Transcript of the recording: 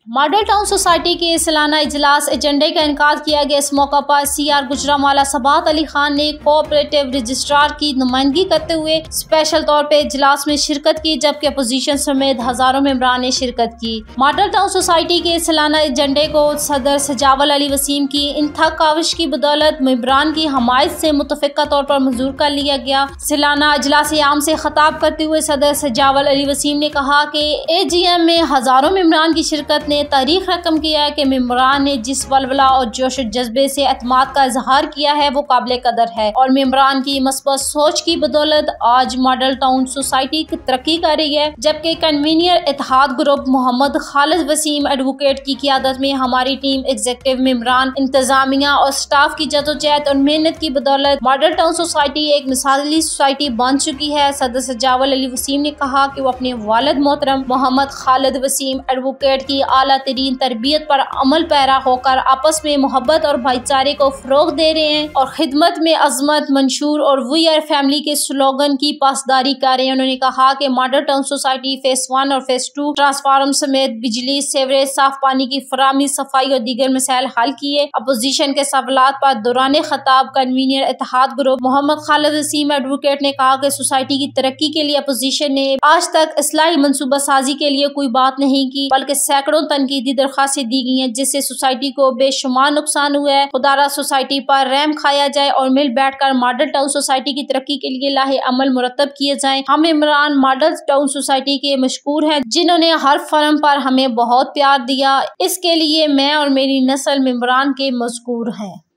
Model town society के सालाना इजलास एजेंडे का इनकार किया गया। इस मौका पर सीआर गुजरांवाला सबात अली खान ने कोऑपरेटिव रजिस्ट्रार की नुमाइंदगी करते हुए स्पेशल तौर पर इजलास में शिरकत की, जबकि अपोजिशन समेत हजारों मेंबरान ने शिरकत की। मॉडल टाउन सोसाइटी के सालाना एजेंडे को सदर सजावल अली वसीम की इंतखाब काविश की बदौलत मेंबरान की हमायत से मुतफिका तौर पर मंजूर कर लिया गया। सालाना इजलास आम से खिताब करते हुए सदर सजावल अली वसीम ने कहा कि एजीएम में हजारों मेंबरान की शिरकत ने तारीख रकम किया है कि मेंबरान ने जिस वलवला और जोश जज्बे से एतमाद का इजहार किया है वो काबिल कदर है और मेंबरान की मस्बत सोच की बदौलत आज मॉडल टाउन सोसाइटी की तरक्की कर रही है। जबकि convener Ittehad group Mohammad Khalid Waseem advocate की क़ियादत में हमारी टीम एग्जीक्यूटिव मेंबरान, इंतजामिया और स्टाफ की जदोजहद और मेहनत की बदौलत मॉडल टाउन सोसाइटी एक मिसाली सोसाइटी बन चुकी है। सदर सजावल अली वसीम ने कहा कि वो अपने वालिद मोहतरम मोहम्मद खालिद वसीम एडवोकेट की आला तरीन तरबियत पर अमल पैरा होकर आपस में मोहब्बत और भाईचारे को फरोग दे रहे हैं और खिदमत में अजमत मंशूर और वी आर फैमिली के स्लोगन की पासदारी कर रहे हैं। उन्होंने कहा कि मॉडल टाउन सोसाइटी फेज 1 और फेज 2 ट्रांसफार्म समेत बिजली, सेवरेज, साफ पानी की फराहमी, सफाई और दीगर मसाइल हल किए। अपोजिशन के सवालात पर दौरान खिताब convener Ittehad group Mohammad Khalid Waseem advocate ने कहा कि सोसाइटी की तरक्की के लिए अपोजिशन ने आज तक इस्लाही मनसूबा साजी के लिए कोई बात नहीं की, बल्कि सैकड़ों तनकीदी दरख्वास्तें दी गई हैं जिससे सोसाइटी को बेशुमार नुकसान हुआ है। खुदारा सोसाइटी पर रहम खाया जाए और मिल बैठकर मॉडल टाउन सोसाइटी की तरक्की के लिए लाहे अमल मुरतब किए जाएं। हम इमरान मॉडल टाउन सोसाइटी के मशकूर हैं जिन्होंने हर फर्म पर हमें बहुत प्यार दिया। इसके लिए मैं और मेरी नस्ल मेंबरान के मशकूर हैं।